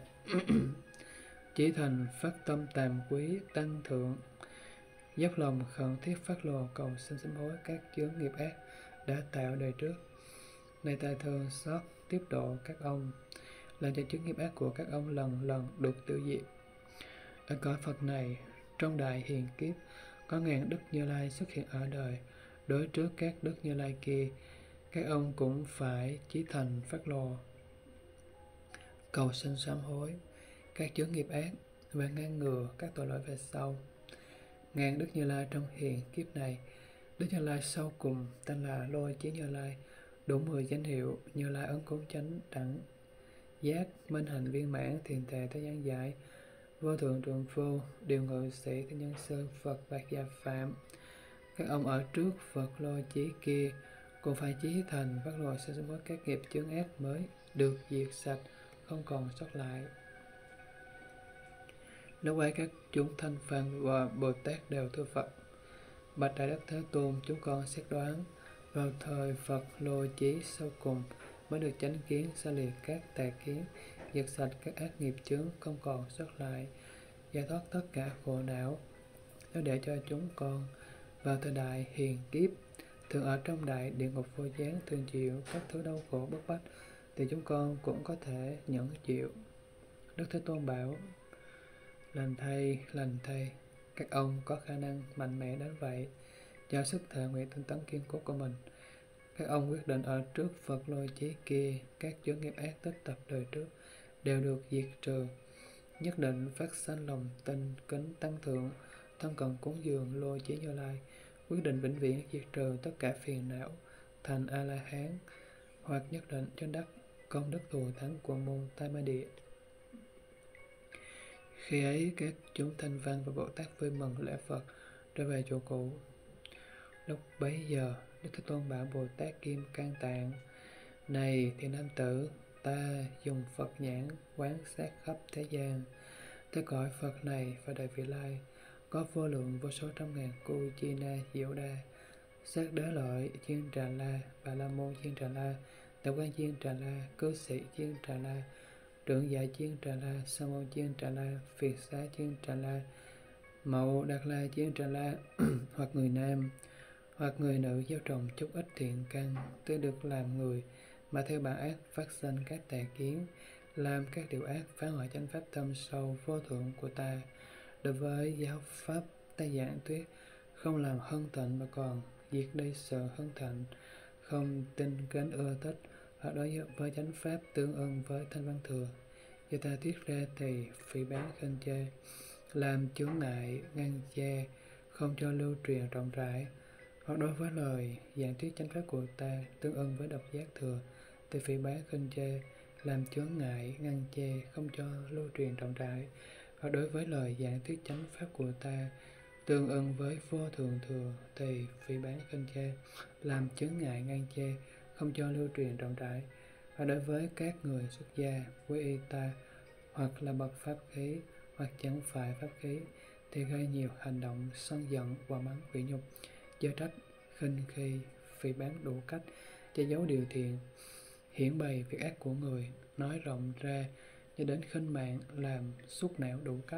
chỉ thành phát tâm tàm quý tăng thượng, dốc lòng khẩn thiết phát lồ cầu xin sám hối các chướng nghiệp ác đã tạo đời trước. Nay ta thương xót tiếp độ các ông, làm cho chướng nghiệp ác của các ông lần lần được tiêu diệt. Ở cõi Phật này, trong đại hiền kiếp, có ngàn Đức Như Lai xuất hiện ở đời. Đối trước các Đức Như Lai kia, các ông cũng phải chí thành phát lồ cầu xin sám hối các chướng nghiệp ác và ngăn ngừa các tội lỗi về sau. Ngàn Đức Như Lai trong hiền kiếp này, Đức Như Lai sau cùng tên là Lôi Chí Như Lai, đủ mười danh hiệu: Như Lai ấn cúng chánh đẳng giác, minh hành viên mãn, thiền tề thế gian giải, vô thượng trường phu, điều ngự sĩ thế nhân sư, Phật bạc gia phạm. Các ông ở trước Phật Lôi Chí kia cũng phải chí thành phát lộ sẽ sám hối các nghiệp chướng ác mới được diệt sạch, không còn sót lại. Lúc ấy các chúng Thanh Văn và Bồ Tát đều thưa Phật: bạch Đại Đức Thế Tôn, chúng con xét đoán vào thời Phật Lôi Chí sau cùng mới được chánh kiến, xa lìa các tà kiến, diệt sạch các ác nghiệp chướng, không còn sót lại, giải thoát tất cả khổ não. Nếu để cho chúng con vào thời đại hiền kiếp, thường ở trong đại địa ngục vô gián, thường chịu các thứ đau khổ bức bách, thì chúng con cũng có thể nhẫn chịu. Đức Thế Tôn bảo: lành thay, lành thay, các ông có khả năng mạnh mẽ đến vậy, do sức thệ nguyện tinh tấn kiên cố của mình, các ông quyết định ở trước Phật Lôi Chí kia, các chướng nghiệp ác tích tập đời trước đều được diệt trừ. Nhất định phát sanh lòng tin kính tăng thượng, thân cận cúng dường Lôi Chí Như Lai, quyết định vĩnh viễn diệt trừ tất cả phiền não, thành A La Hán, hoặc nhất định cho đắc công đức thù thắng của môn Tam Ma Địa. Khi ấy các chúng Thanh Văn và Bồ Tát vui mừng lễ Phật, trở về chỗ cũ. Lúc bấy giờ Đức Thế Tôn bảo Bồ Tát Kim Cang Tạng: này thì nam tử, ta dùng Phật nhãn quán sát khắp thế gian, thế cõi Phật này và đời vị lai có vô lượng vô số trăm ngàn cu chi na diệu đa, sát đế lợi chiên trà la, bà la môn chiên trà la, đại quan chiên trà la, cư sĩ chiên trà la, trưởng giải chiên trà la, sa môn chiên trà la, phiệt xá chiên trà la, mậu đạt la chiên trà la hoặc người nam, Hoặc người nữ gieo trồng chút ít thiện căn, tuy được làm người, mà theo bản ác phát sinh các tà kiến, làm các điều ác phá hoại chánh pháp thâm sâu vô thượng của ta. Đối với giáo pháp ta giảng thuyết, không làm hân thịnh mà còn diệt đi sự hân thịnh, không tin kính ưa thích, hoặc đối với chánh pháp tương ưng với thanh văn thừa, do ta thuyết ra thì phỉ báng khinh chê, làm chướng ngại ngăn che, không cho lưu truyền rộng rãi. Hoặc đối với lời giảng thuyết chánh pháp của ta tương ưng với độc giác thừa, thì phỉ báng khinh chê, làm chướng ngại ngăn che, không cho lưu truyền rộng rãi. Hoặc đối với lời giảng thuyết chánh pháp của ta tương ưng với vô thường thừa, thì phỉ báng khinh chê, làm chướng ngại ngăn che, không cho lưu truyền rộng rãi. Và đối với các người xuất gia với y ta, hoặc là bậc pháp khí, hoặc chẳng phải pháp khí, thì gây nhiều hành động sân giận, và mắng quỷ nhục, chê trách, khinh khi, phỉ báng đủ cách, che giấu điều thiện, hiển bày việc ác của người, nói rộng ra, cho đến khinh mạng, làm xúc não đủ cách.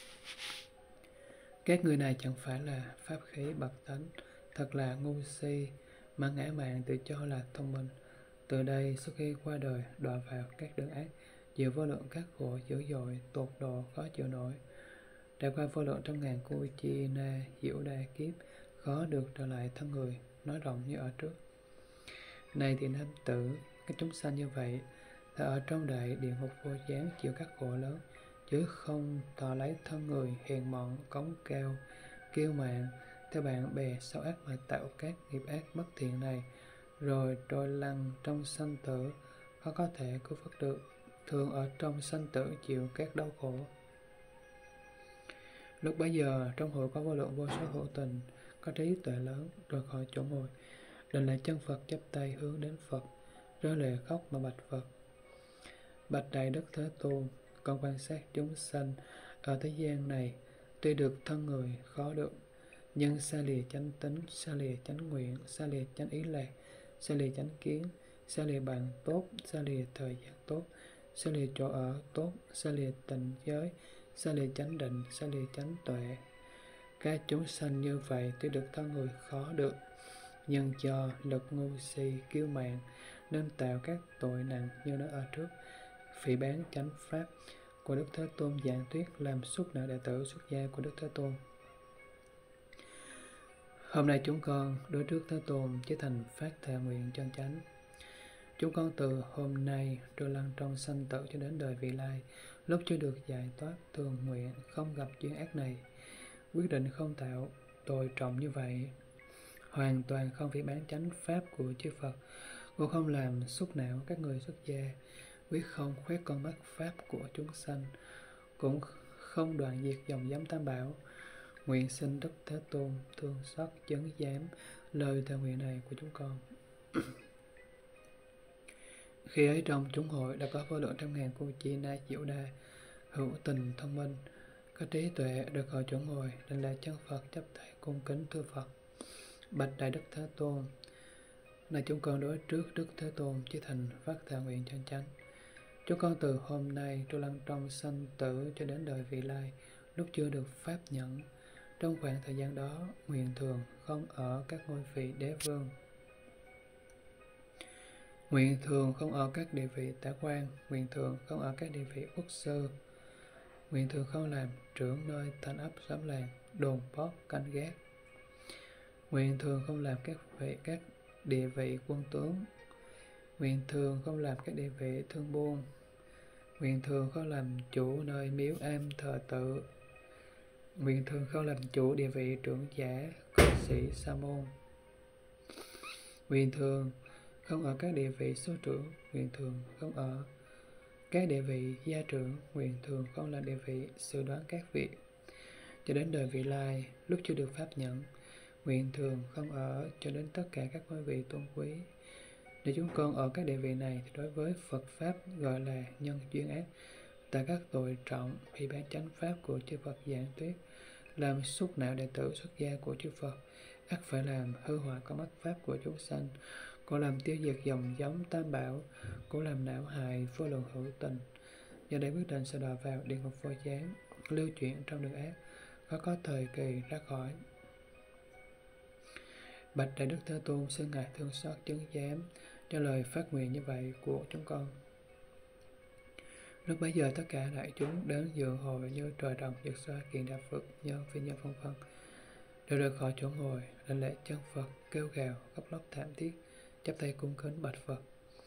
Các người này chẳng phải là pháp khí bậc tánh, thật là ngu si, mà ngã mạn tự cho là thông minh. Từ đây, sau khi qua đời, đọa vào các đường ác, chịu vô lượng các khổ dữ dội, tột độ khó chịu nổi. Trải qua vô lượng trăm ngàn cu chi na diễu đa kiếp, khó được trở lại thân người, nói rộng như ở trước. Này thì nam tử, các chúng sanh như vậy, là ở trong đại địa ngục vô gián chịu các khổ lớn, chứ không thọ lấy thân người hèn mọn, cống cao, kiêu mạn, theo bạn bè xấu ác mà tạo các nghiệp ác bất thiện này, rồi trôi lăn trong sanh tử, khó có thể cứu vớt được, thường ở trong sanh tử chịu các đau khổ. Lúc bấy giờ, trong hội có vô lượng vô số hữu tình, có trí tuệ lớn, rồi khỏi chỗ ngồi, định lại chân Phật, chắp tay hướng đến Phật, rơi lệ khóc mà bạch Phật: Bạch Đại Đức Thế Tôn, con quan sát chúng sanh ở thế gian này, tuy được thân người khó được, nhưng xa lìa chánh tính, xa lìa chánh nguyện, xa lìa chánh ý lạc, xa lìa chánh kiến, xa lìa bạn tốt, xa lìa thời gian tốt, xa lìa chỗ ở tốt, xa lìa tình giới, xa lìa chánh định, xa lìa chánh tuệ. Các chúng sanh như vậy tuy được thân người khó được, nhưng do lực ngu si kiêu mạn nên tạo các tội nặng như nó ở trước, phỉ báng chánh pháp của Đức Thế Tôn giảng thuyết, làm xúc não đệ tử xuất gia của Đức Thế Tôn. Hôm nay chúng con đối trước Thế Tôn chế thành phát thệ nguyện chân chánh. Chúng con từ hôm nay trôi lăn trong sanh tử cho đến đời vị lai, lúc chưa được giải thoát, thường nguyện không gặp duyên ác này, quyết định không tạo tội trọng như vậy, hoàn toàn không phỉ báng chánh pháp của chư Phật, cũng không làm xúc não các người xuất gia, quyết không khoét con mắt pháp của chúng sanh, cũng không đoạn diệt dòng giám tam bảo. Nguyện xin Đức Thế Tôn thương xót chấn giám lời thệ nguyện này của chúng con. Khi ấy trong chúng hội đã có vô lượng trăm ngàn cu chi na diệu đa, hữu tình thông minh, có trí tuệ, được khỏi chỗ ngồi, định lại chân Phật, chắp tay cung kính thưa Phật: Bạch Đại Đức Thế Tôn, này chúng con đối trước Đức Thế Tôn chí thành phát thệ nguyện chân chánh. Chúng con từ hôm nay trôi lăn trong sanh tử cho đến đời vị lai, lúc chưa được pháp nhẫn. Trong khoảng thời gian đó, nguyện thường không ở các ngôi vị đế vương, nguyện thường không ở các địa vị tả quan, nguyện thường không ở các địa vị quốc sư, nguyện thường không làm trưởng nơi thành ấp xóm làng, đồn post canh gác, nguyện thường không làm các vị các địa vị quân tướng, nguyện thường không làm các địa vị thương buôn, nguyện thường không làm chủ nơi miếu am thờ tự, nguyện thường không làm chủ địa vị trưởng giả, cư sĩ, sa môn, nguyện thường không ở các địa vị số trưởng, nguyện thường không ở các địa vị gia trưởng, nguyện thường không là địa vị xử đoán các vị. Cho đến đời vị lai, lúc chưa được pháp nhẫn, nguyện thường không ở cho đến tất cả các ngôi vị tôn quý. Nếu chúng con ở các địa vị này thì đối với Phật Pháp gọi là nhân duyên ác, tại các tội trọng, phỉ báng chánh Pháp của chư Phật giảng thuyết, làm xúc não đệ tử xuất gia của chư Phật, ắt phải làm hư hoại con mắt Pháp của chúng sanh, cũng làm tiêu diệt dòng giống tam bảo, cũng làm não hại vô lượng hữu tình. Do đây quyết định sẽ đọa vào địa ngục vô gián, lưu chuyển trong đường ác, khó có thời kỳ ra khỏi. Bạch Đại Đức Thế Tôn, xin Ngài thương xót chứng giám cho lời phát nguyện như vậy của chúng con. Lúc bấy giờ tất cả đại chúng đến dự hội như trời đồng, Dược Xoa, Kiện Đà Phật, Nhân, Phi Nhân vân vân đều được khỏi chỗ ngồi, đảnh lễ chân Phật, kêu gào, khóc lóc thảm thiết, chắp tay cung kính bạch Phật.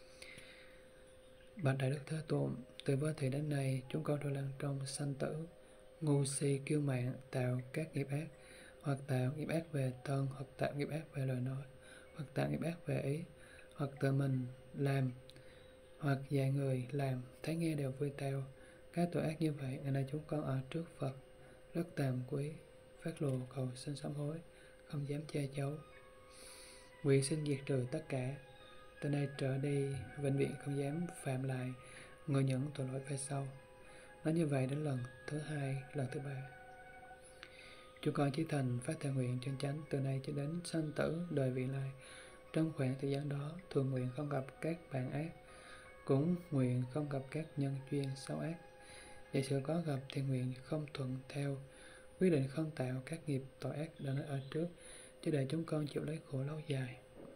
Bạch Đại Đức Thế Tôn, từ vô thị đến nay, chúng con đều lăn trong sanh tử, ngu si kiêu mạn, tạo các nghiệp ác, hoặc tạo nghiệp ác về thân, hoặc tạo nghiệp ác về lời nói, hoặc tạo nghiệp ác về ý, hoặc tự mình làm, hoặc dạy người làm, thấy nghe đều vui tao. Các tội ác như vậy, ngày nay chúng con ở trước Phật rất tàm quý, phát lộ cầu xin sám hối, không dám che giấu. Nguyện xin diệt trừ tất cả, từ nay trở đi vĩnh viễn không dám phạm lại người những tội lỗi về sau. Nói như vậy đến lần thứ hai, lần thứ ba. Chúng con chí thành phát thệ nguyện chân chánh, từ nay cho đến sanh tử đời vị lai. Trong khoảng thời gian đó, thường nguyện không gặp các bạn ác, cũng nguyện không gặp các nhân duyên xấu ác. Giả sử có gặp thì nguyện không thuận theo, quyết định không tạo các nghiệp tội ác đã nói ở trước, chứ để chúng con chịu lấy khổ lâu dài.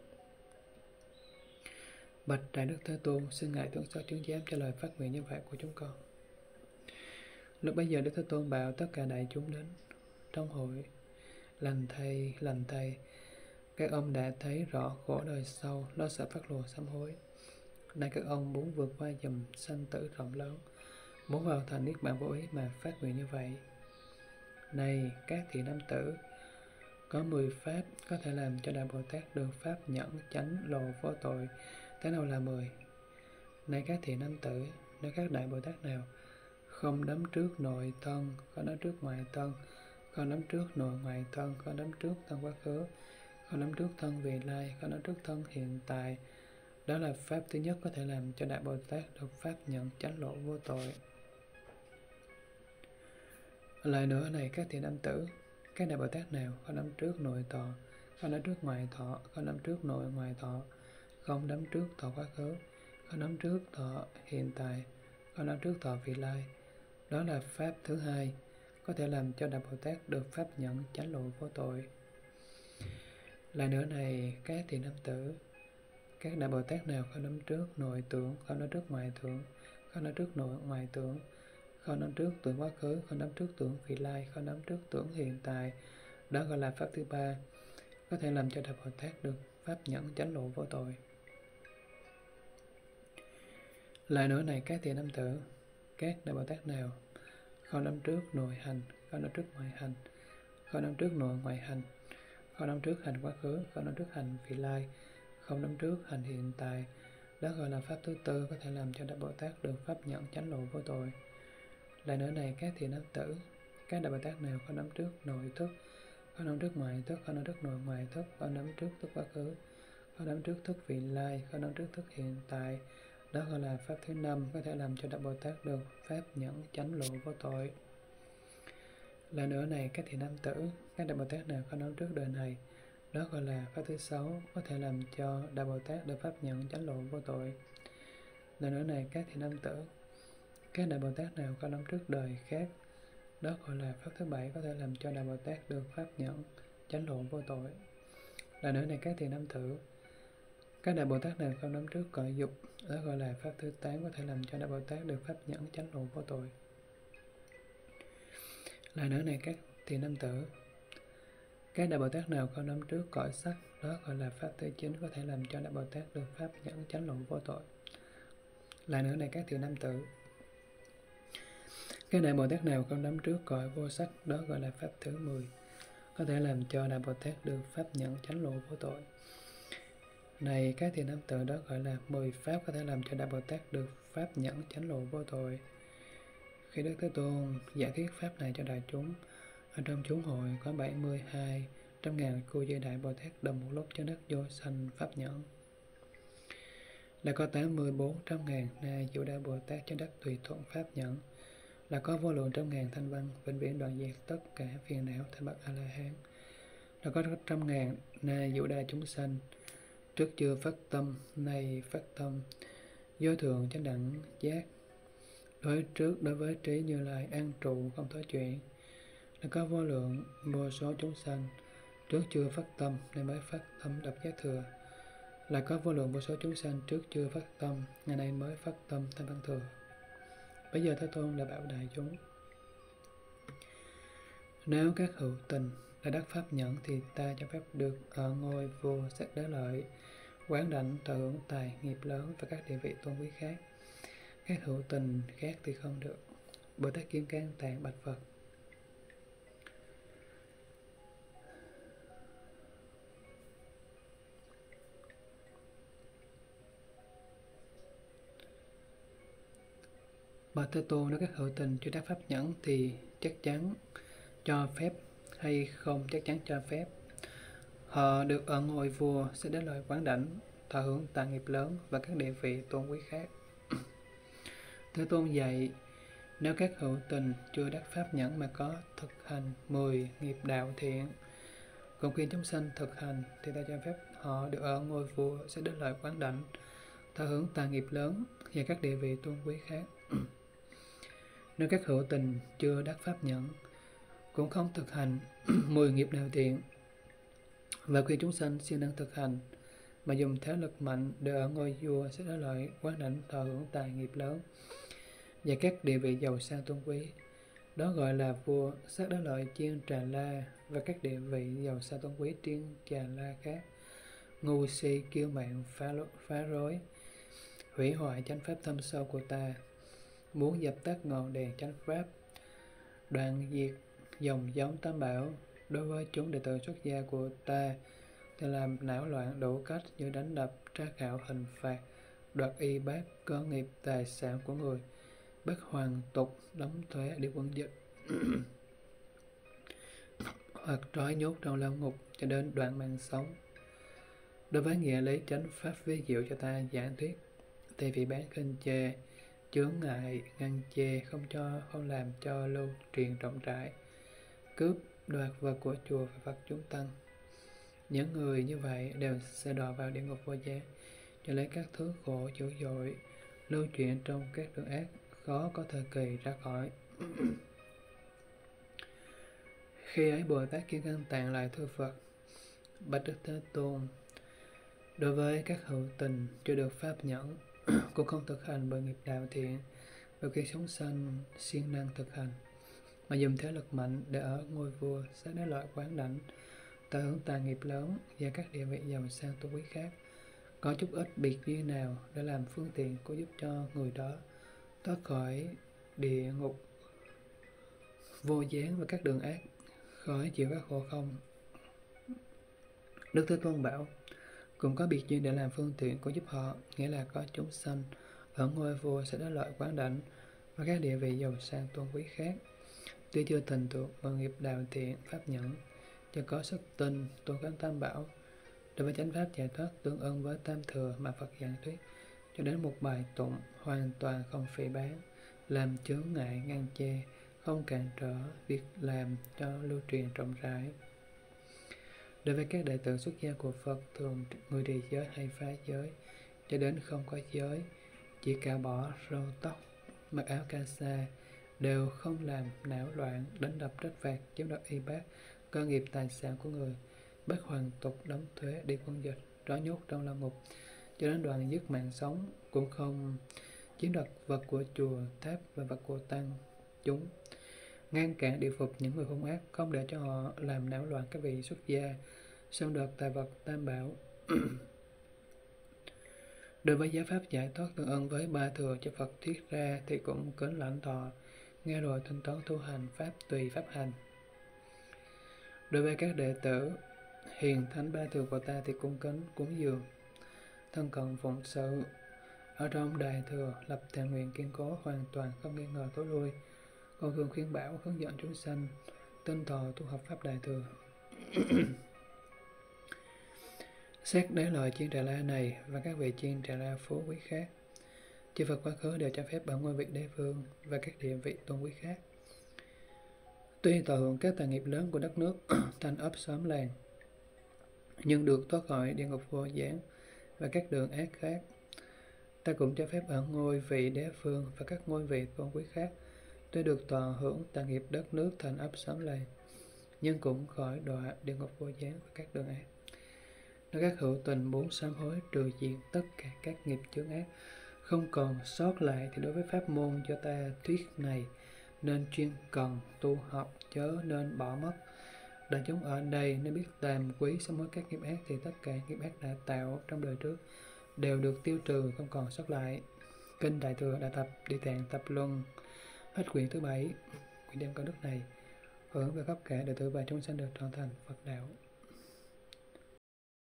Bạch Đại Đức Thế Tôn, xin Ngài thương xót chứng giám cho lời phát nguyện như vậy của chúng con. Lúc bấy giờ Đức Thế Tôn bảo tất cả đại chúng đến trong hội: lành thầy, lành thầy, các ông đã thấy rõ khổ đời sau, lo sợ phát lộ sám hối. Nay các ông muốn vượt qua dầm sanh tử rộng lớn, muốn vào thành niết bàn vô ý mà phát nguyện như vậy. Này các thiện nam tử, có mười pháp có thể làm cho Đại Bồ Tát được pháp nhẫn chánh lộ vô tội. Thế nào là mười? Này các thiện nam tử, nếu các Đại Bồ Tát nào không đắm trước nội thân, không đắm trước ngoại thân, không đắm trước nội ngoại thân, không đắm trước thân quá khứ, không đắm trước thân vị lai, không đắm trước thân hiện tại, đó là pháp thứ nhất có thể làm cho Đại Bồ Tát được pháp nhận chánh lộ vô tội. Lại nữa này các thiện nam tử, các Đại Bồ Tát nào không đắm trước nội thọ, không đắm trước ngoại thọ, không đắm trước nội ngoại thọ, không đắm trước thọ quá khứ, không đắm trước thọ hiện tại, không đắm trước thọ vị lai, đó là pháp thứ hai có thể làm cho Đại Bồ Tát được pháp nhận chánh lộ vô tội. Lại nữa này các thiện nam tử, các Đại Bồ Tát nào không đắm trước nội tưởng, không đắm trước ngoại tưởng, không đắm trước nội ngoại tưởng, không đắm trước tưởng quá khứ, không đắm trước tưởng vị lai, không đắm trước tưởng hiện tại, đó gọi là pháp thứ ba có thể làm cho Đại Bồ Tát được pháp nhẫn chánh lộ vô tội. Lại nữa này các thiện nam tử, các Đại Bồ Tát nào không đắm trước nội hành, không đắm trước ngoại hành, không đắm trước nội ngoại hành, không đắm trước hành quá khứ, không đắm trước hành vị lai, không đắm trước hành hiện tại, đó gọi là pháp thứ tư có thể làm cho Đại Bồ Tát được pháp nhận chánh lộ vô tội. Lại nữa này các thiện nam tử, các Đại Bồ Tát nào không đắm trước nội thức, không đắm trước ngoại thức, không đắm trước nội ngoại thức, không đắm trước thức quá khứ, không đắm trước thức vị lai, không đắm trước thức hiện tại, đó gọi là pháp thứ năm có thể làm cho Đại Bồ Tát được pháp nhẫn chánh lộ vô tội. Lại nữa này các thiện nam tử, các Đại Bồ Tát nào không đắm trước đời này, đó gọi là pháp thứ sáu có thể làm cho Đại Bồ Tát được pháp nhận chánh lộ vô tội. Lại nữa này các thiện nam tử, các Đại Bồ Tát nào không đắm trước đời khác, đó gọi là pháp thứ bảy có thể làm cho Đại Bồ Tát được pháp nhận chánh lộ vô tội. Lại nữa này các thiện nam tử, các Đại Bồ Tát nào không đắm trước cõi dục, đó gọi là pháp thứ tám có thể làm cho Đại Bồ Tát được pháp nhẫn chánh lộ vô tội. Lại nữa này các thiện nam tử, các Đại Bồ Tát nào không đắm trước cõi sắc, đó gọi là pháp thứ chín có thể làm cho Đại Bồ Tát được pháp nhẫn chánh lộ vô tội. Lại nữa này các thiện nam tử, các Đại Bồ Tát nào không đắm trước cõi vô sắc, đó gọi là pháp thứ mười có thể làm cho Đại Bồ Tát được pháp nhẫn chánh lộ vô tội. Này các thiện nam tử, đó gọi là mười pháp có thể làm cho Đại Bồ Tát được pháp nhẫn chánh lộ vô tội. Khi Đức Thế Tôn giải thích pháp này cho đại chúng, ở trong chúng hội có bảy mươi hai trăm ngàn cô dây Đại Bồ Tát đồng một lúc trên đất vô sanh pháp nhẫn. Là có tám mươi bốn trăm ngàn na diệu Đại Bồ Tát trên đất tùy thuận pháp nhẫn. Là có vô lượng trăm ngàn thanh văn vĩnh viễn đoạn diệt tất cả phiền não thành bậc A La Hán. Là có trăm ngàn na diệu đa chúng sanh trước chưa phát tâm, nay phát tâm, vô thượng chánh đẳng giác. Đối trước đối với trí Như Lai an trụ không thối chuyển. Là có vô lượng vô số chúng sanh trước chưa phát tâm nên mới phát tâm độc giác thừa. Lại có vô lượng vô số chúng sanh trước chưa phát tâm, ngày nay mới phát tâm tam văn thừa. Bây giờ Thế Tôn đã bảo đại chúng: nếu các hữu tình đã đắc pháp nhẫn thì ta cho phép được ở ngôi vua sắc đế lợi, quán đảnh, thọ hưởng tài nghiệp lớn và các địa vị tôn quý khác. Các hữu tình khác thì không được. Bồ Tát Kim Cang Tạng bạch Phật: Bạch Thế Tôn, nếu các hữu tình chưa đắc pháp nhẫn thì chắc chắn cho phép hay không chắc chắn cho phép. Họ được ở ngôi vua sẽ đến lời quán đảnh, thọ hưởng tài nghiệp lớn và các địa vị tôn quý khác. Thế Tôn dạy, nếu các hữu tình chưa đắc pháp nhẫn mà có thực hành mười nghiệp đạo thiện, cũng khuyên chúng sanh thực hành, thì ta cho phép họ được ở ngôi vua sẽ đến lời quán đảnh, thọ hưởng tài nghiệp lớn và các địa vị tôn quý khác. Nếu các hữu tình chưa đắc pháp nhẫn, cũng không thực hành mười nghiệp đạo thiện, và khuyên chúng sanh siêng năng thực hành, mà dùng thế lực mạnh để ở ngôi vua sẽ đến lợi quán đảnh, thọ hưởng tài nghiệp lớn và các địa vị giàu sang tôn quý, đó gọi là vua sắc đế lợi chiên trà la và các địa vị giàu sang tôn quý chiên trà la khác. Ngu si kiêu mạn phá, phá rối, hủy hoại chánh pháp thâm sâu của ta, muốn dập tắt ngọn đèn chánh pháp, đoạn diệt dòng giống tam bảo. Đối với chúng đệ tử xuất gia của ta thì làm não loạn đủ cách như đánh đập, tra khảo, hình phạt, đoạt y bác, cơ nghiệp tài sản của người, bắt hoàn tục, đóng thuế đi quân dịch hoặc trói nhốt trong lao ngục cho đến đoạn mạng sống. Đối với nghĩa lý chánh pháp ví dụ cho ta giảng thuyết, thì vị bán khinh chê, chướng ngại, ngăn chê, không cho không làm cho lưu truyền rộng rãi, cướp đoạt vật của chùa và vật chúng tăng. Những người như vậy đều sẽ đọa vào địa ngục vô giá, cho lấy các thứ khổ dữ dội lưu truyền trong các đường ác, khó có thời kỳ ra khỏi. Khi ấy Bồ Tát Kim Cang Tạng lại thưa Phật: bạch Đức Thế Tôn, đối với các hữu tình chưa được pháp nhẫn, cũng không thực hành bởi nghiệp đạo thiện, và khi sống sanh siêng năng thực hành, mà dùng thế lực mạnh để ở ngôi vua sẽ đến lợi quán đảnh, ta hưởng tài nghiệp lớn và các địa vị giàu sang tôn quý khác, có chút ít biệt duyên nào để làm phương tiện của giúp cho người đó thoát khỏi địa ngục vô gián và các đường ác, khỏi chịu các khổ không? Đức Thế Tôn bảo: cũng có biệt duyên để làm phương tiện của giúp họ, nghĩa là có chúng sanh ở ngôi vua sẽ đến lợi quán đảnh và các địa vị giàu sang tôn quý khác, tuy chưa thành tựu bằng nghiệp đạo thiện pháp nhẫn, chưa có sức tin tôn kính tam bảo, đối với chánh pháp giải thoát tương ưng với tam thừa mà Phật giảng thuyết, cho đến một bài tụng hoàn toàn không phỉ báng, làm chướng ngại ngăn chê, không cản trở việc làm cho lưu truyền rộng rãi. Đối với các đệ tử xuất gia của Phật, thường người trì giới hay phá giới, cho đến không có giới, chỉ cạo bỏ râu tóc, mặc áo ca sa, đều không làm não loạn, đánh đập trách phạt, chiếm đoạt y bác, cơ nghiệp tài sản của người, bắt hoàn tục, đóng thuế, đi quân dịch, trói nhốt trong lao ngục, cho đến đoạn dứt mạng sống, cũng không chiếm đoạt vật của chùa, tháp và vật của tăng chúng, ngăn cản địa phục những người hung ác, không để cho họ làm náo loạn các vị xuất gia, xâm đoạt tài vật tam bảo. Đối với giáo pháp giải thoát tương ưng với ba thừa cho Phật thuyết ra thì cũng kính lãnh thọ, nghe rồi thanh toán tu hành pháp tùy pháp hành. Đối với các đệ tử hiền thánh ba thừa của ta thì cung kính cúng dường, thân cận phụng sự, ở trong đại thừa lập thệ nguyện kiên cố, hoàn toàn không nghi ngờ tối lui, còn thường khuyên bảo hướng dẫn chúng sanh tinh thọ tu học pháp đại thừa. Xét đến lời chiên trà la này và các vị chiên trà la phú quý khác, chư Phật quá khứ đều cho phép ở ngôi vị đế vương và các địa vị tôn quý khác. Tuy thọ hưởng các tài nghiệp lớn của đất nước, thành ấp xóm làng, nhưng được thoát khỏi địa ngục vô gián và các đường ác khác. Ta cũng cho phép ở ngôi vị đế vương và các ngôi vị tôn quý khác, tuy được thọ hưởng tài nghiệp đất nước, thành ấp xóm làng, nhưng cũng khỏi đọa địa ngục vô gián và các đường ác. Nếu các hữu tình muốn sám hối trừ diệt tất cả các nghiệp chướng ác, không còn sót lại, thì đối với pháp môn do ta thuyết này nên chuyên cần tu học, chớ nên bỏ mất. Đại chúng ở đây nếu biết tàm quý sám hối các nghiệp ác, thì tất cả nghiệp ác đã tạo trong đời trước đều được tiêu trừ, không còn sót lại. Kinh Đại Thừa Đại Tập Địa Tạng Tập Luân, hết quyển thứ bảy. Quyển đem công đức này hưởng về khắp cả đệ tử và chúng sanh được trọn thành Phật đạo.